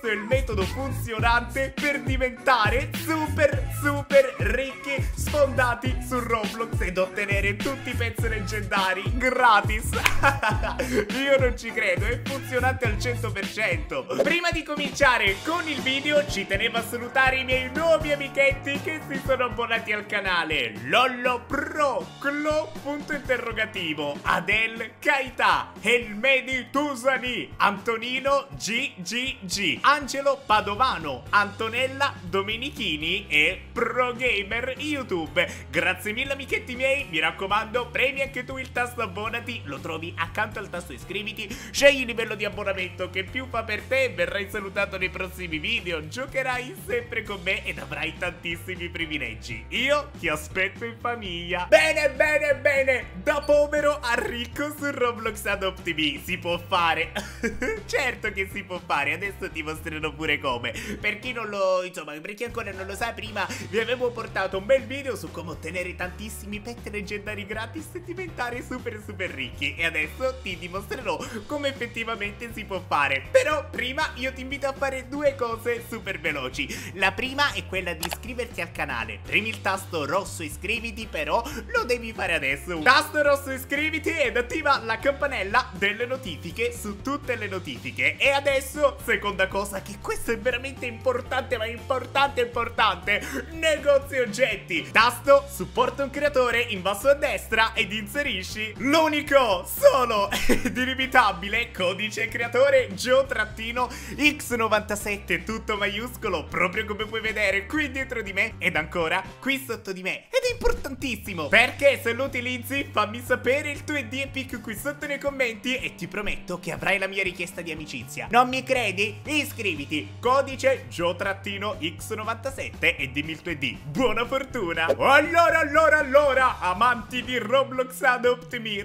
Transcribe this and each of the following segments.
è il metodo funzionante per diventare super ricchi, sfondati su Roblox ed ottenere tutti i pezzi leggendari gratis. Io non ci credo, è funzionante al 100%. Prima di cominciare con il video ci tenevo a salutare i miei nuovi amichetti che si sono abbonati al canale: Lollo Pro, Clo, punto interrogativo, Adel Kaita, Elmedi Tusani, Antonino GGG, Angelo Padovano, Antonella Domenichini e Pro Gamer YouTube. Grazie mille amichetti miei, mi raccomando, premi anche tu il tasto abbonati, lo trovi accanto al tasto iscriviti, scegli il livello di abbonamento che più fa per te, verrai salutato nei prossimi video, giocherai sempre con me ed avrai tantissimi privilegi. Io ti aspetto in famiglia. Bene, da povero a ricco su Roblox Adopt Me si può fare. Certo che si può fare, adesso ti mostrerò pure come. Per chi non lo, insomma, per chi ancora non lo sa, prima vi avevo portato un bel video su come ottenere tantissimi pet leggendari gratis e diventare super ricchi, e adesso ti dimostrerò come effettivamente si può fare. Però prima io ti invito a fare due cose super veloci. La prima è quella di iscriverti al canale. Premi il tasto rosso iscriviti, però lo devi fare adesso. Tasto rosso iscriviti ed attiva la campanella delle notifiche su tutte le notifiche. E adesso, seconda cosa, che questo è veramente importante, ma importante, negozio oggetti. Tasto supporta un creatore in basso a destra ed inserisci l'unico, solo ed illimitabile codice creatore Joe-X97, tutto maiuscolo, proprio come puoi vedere qui dietro di me ed ancora qui sotto di me. Ed è importantissimo perché se lo utilizzi fammi sapere il tuo ID Epic qui sotto nei commenti e ti prometto che avrai la mia richiesta di amicizia. Non mi credi? Iscriviti, codice Joe-X97 e dimmi il tuo ID. Buona fortuna! Allora, amanti di Roblox Adopt Me,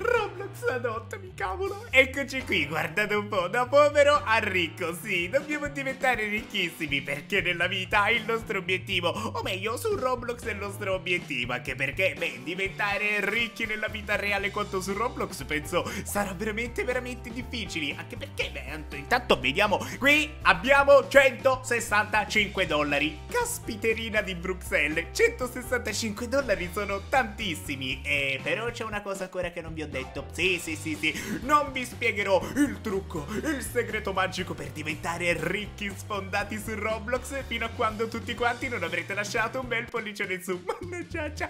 cavolo, eccoci qui, guardate un po', da povero a ricco. Sì, dobbiamo diventare ricchissimi perché nella vita è il nostro obiettivo, o meglio, su Roblox è il nostro obiettivo, anche perché, beh, diventare ricchi nella vita reale quanto su Roblox penso sarà veramente difficili, anche perché, beh, intanto vediamo, qui abbiamo 165 dollari, caspiterina di Bruxelles, 165 dollari sono tantissimi, però c'è una cosa ancora che non vi ho detto. Sì, non vi spiegherò il trucco, il segreto magico per diventare ricchi sfondati su Roblox fino a quando tutti quanti non avrete lasciato un bel pollicione in su. Mannaggia,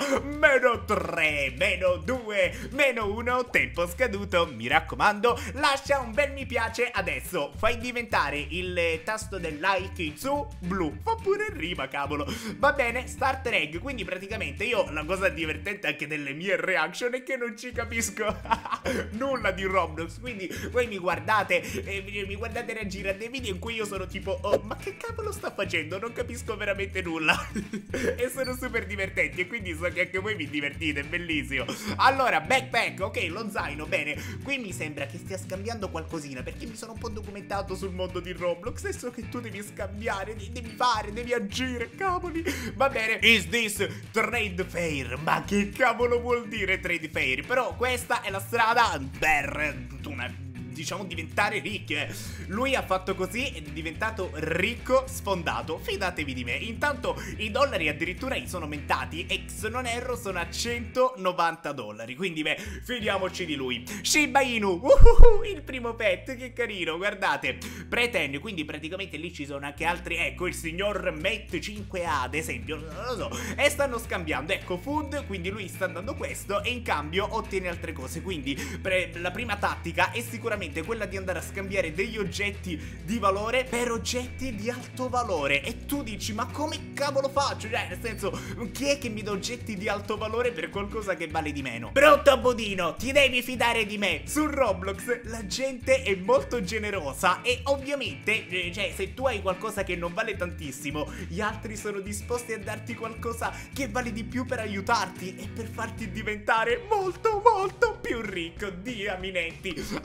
-3, -2, -1, tempo scaduto. Mi raccomando, lascia un bel mi piace adesso. Fai diventare il tasto del like in su blu. Fa pure rima, cavolo. Va bene, starter egg. Quindi praticamente io, la cosa divertente anche delle mie reaction è che non ci capisco nulla di Roblox, quindi voi mi guardate reagire a dei video in cui io sono tipo, oh, ma che cavolo sta facendo? Non capisco veramente nulla. E sono super divertenti e quindi so che anche voi vi divertite, è bellissimo. Allora, backpack, ok, lo zaino, bene. Qui mi sembra che stia scambiando qualcosina perché mi sono un po' documentato sul mondo di Roblox e so che tu devi scambiare, devi agire, cavoli. Va bene, is this trade fair? Ma che cavolo vuol dire trade fair? Però questa è la strada per diciamo diventare ricchi. Lui ha fatto così ed è diventato ricco sfondato, fidatevi di me. Intanto i dollari addirittura gli sono aumentati e se non erro sono a 190 dollari, quindi beh, fidiamoci di lui. Shiba Inu, il primo pet, che carino, guardate. Pretend, quindi praticamente lì ci sono anche altri, ecco il signor Mate 5A ad esempio, non lo so, e stanno scambiando, ecco food, quindi lui sta dando questo e in cambio ottiene altre cose. Quindi la prima tattica è sicuramente quella di andare a scambiare degli oggetti di valore per oggetti di alto valore. E tu dici, ma come cavolo faccio? Cioè, nel senso, chi è che mi dà oggetti di alto valore per qualcosa che vale di meno? Brutto budino, ti devi fidare di me. Su Roblox la gente è molto generosa e ovviamente, cioè, se tu hai qualcosa che non vale tantissimo, gli altri sono disposti a darti qualcosa che vale di più per aiutarti e per farti diventare molto più ricco. Dio, minetti. Allora,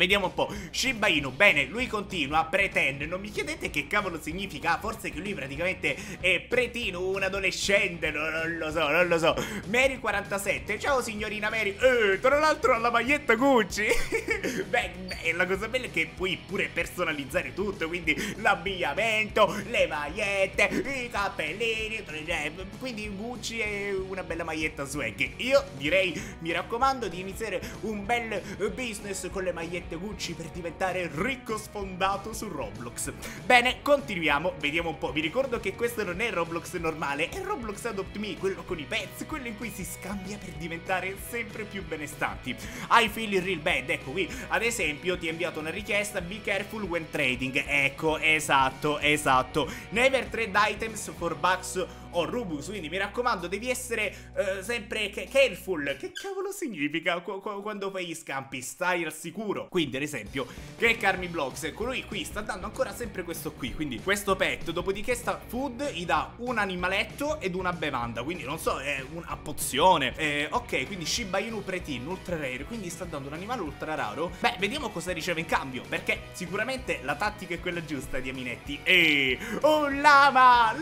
vediamo un po'. Shiba Inu, bene, lui continua, pretende. Non mi chiedete che cavolo significa. Forse che lui praticamente è pretino, un adolescente, non lo so, non lo so. Mary 47, ciao signorina Mary. Tra l'altro ha la maglietta Gucci. Beh, la cosa bella è che puoi pure personalizzare tutto, quindi l'abbigliamento, le magliette, i cappellini, quindi Gucci è una bella maglietta swag. Io direi, mi raccomando, di iniziare un bel business con le magliette Gucci per diventare ricco sfondato su Roblox. Bene, continuiamo, vediamo un po'. Vi ricordo che questo non è Roblox normale, è Roblox Adopt Me, quello con i pets, quello in cui si scambia per diventare sempre più benestanti. I feel real bad, ecco qui, ad esempio ti ho inviato una richiesta, be careful when trading, ecco, esatto, never trade items for bucks o Rubus, quindi mi raccomando, devi essere sempre careful. Che cavolo significa quando fai gli scampi? Stai al sicuro. Quindi ad esempio, che Carmi Blocks, ecco lui qui sta dando ancora sempre questo qui, quindi questo pet, dopodiché sta food, gli dà un animaletto ed una bevanda, quindi non so, è una pozione. Ok, quindi Shiba Inu Pretin, ultra rare, quindi sta dando un animale ultra raro. Beh, vediamo cosa riceve in cambio, perché sicuramente la tattica è quella giusta di Aminetti. Un lama,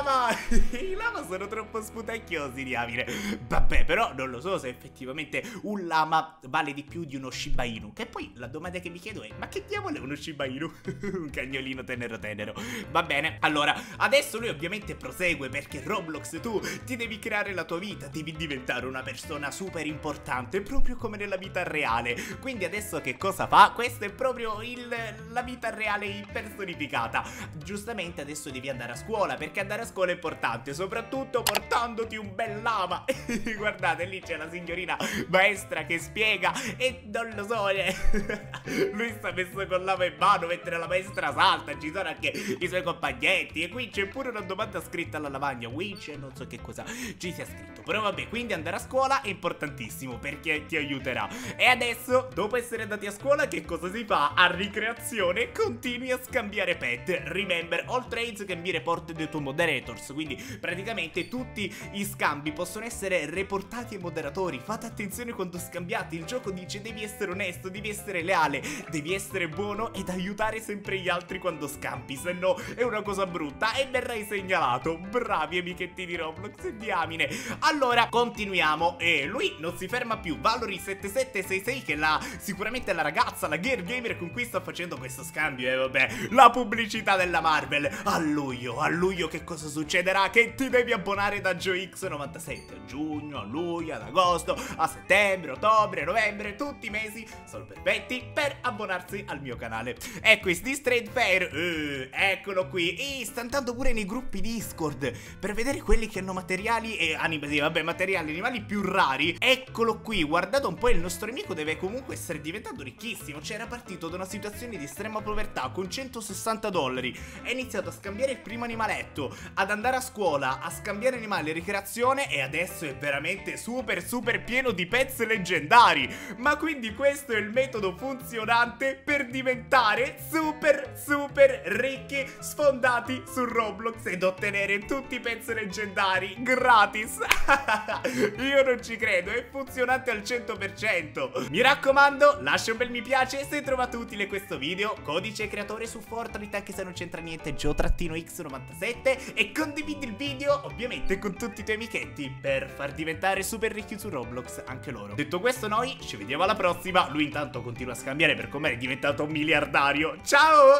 i lama sono troppo sputacchiosi, diamine. Vabbè, però non lo so se effettivamente un lama vale di più di uno Shiba Inu. Che poi la domanda che mi chiedo è: ma che diavolo è uno Shiba Inu? Un cagnolino tenero. Va bene, allora, adesso lui ovviamente prosegue, perché Roblox tu ti devi creare la tua vita, devi diventare una persona super importante, proprio come nella vita reale. Quindi adesso che cosa fa? Questa è proprio la vita reale impersonificata. Giustamente adesso devi andare a scuola, perché andare a scuola è importante, soprattutto portandoti un bel lama. Guardate, lì c'è la signorina maestra che spiega e non lo so, lui sta messo con lama in mano mentre la maestra salta, ci sono anche i suoi compagnetti, e qui c'è pure una domanda scritta alla lavagna, Witch, non so che cosa ci sia scritto, però vabbè, quindi andare a scuola è importantissimo perché ti aiuterà. E adesso, dopo essere andati a scuola, che cosa si fa? A ricreazione continui a scambiare pet. Remember, all trades can be reported to moderators, quindi praticamente tutti gli scambi possono essere reportati ai moderatori. Fate attenzione quando scambiate, il gioco dice devi essere onesto, devi essere leale, devi essere buono ed aiutare sempre gli altri quando scampi, se no è una cosa brutta e verrai segnalato. Bravi amichetti di Roblox, diamine. Allora continuiamo, e lui non si ferma più. Valory7766, che è sicuramente la ragazza, la girl gamer con cui sta facendo questo scambio, e vabbè, la pubblicità della Marvel. A luglio che cosa succederà? Che ti devi abbonare da JoyX97 a giugno, a luglio, ad agosto, a settembre, ottobre, novembre, tutti i mesi sono perfetti per abbonarsi al mio canale. E questi Trade Fair, eccolo qui, sta andando pure nei gruppi Discord per vedere quelli che hanno materiali e materiali animali più rari. Eccolo qui, guardate un po', il nostro amico deve comunque essere diventato ricchissimo. C'era partito da una situazione di estrema povertà con $160, è iniziato a scambiare il primo animaletto, ad andare a scuola, a scambiare animali a ricreazione, e adesso è veramente super pieno di pets leggendari. Ma quindi questo è il metodo funzionante per diventare super ricchi, sfondati su Roblox ed ottenere tutti i pets leggendari gratis. Io non ci credo, è funzionante al 100%. Mi raccomando, lascia un bel mi piace se hai trovato utile questo video, codice creatore su Fortnite anche se non c'entra niente, Joe-X97, e condividi il video ovviamente con tutti i tuoi amichetti per far diventare super ricchi su Roblox anche loro. Detto questo, noi ci vediamo alla prossima. Lui intanto continua a scambiare per come è diventato un miliardario. Ciao!